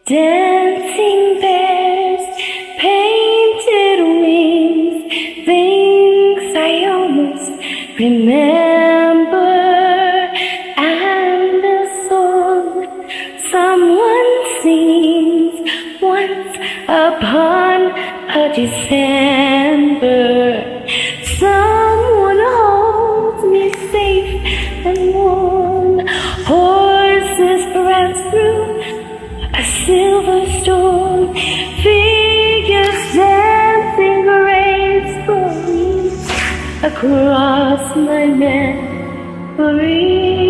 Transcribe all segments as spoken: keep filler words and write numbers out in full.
Dancing bears, painted wings, things I almost remember, and a song someone sings once upon a December. Someone holds me safe and warm, horses prance through a silver storm, figures dancing gracefully across my memory.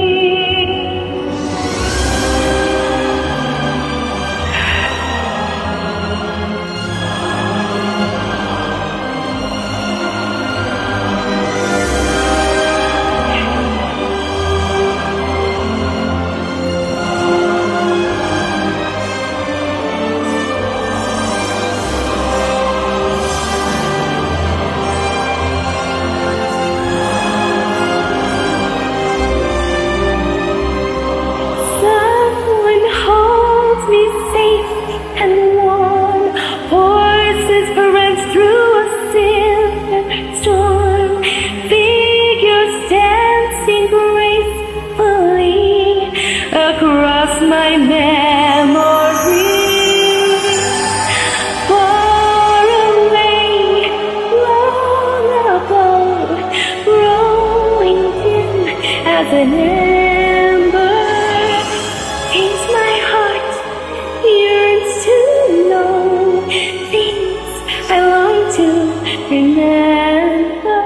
Across my memory, far away, long ago, growing dim as an ember, things my heart yearns to know, things I long to remember,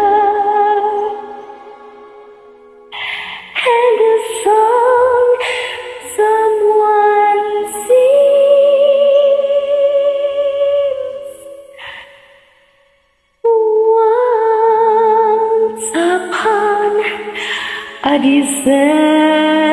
and a song someone sings once upon a December.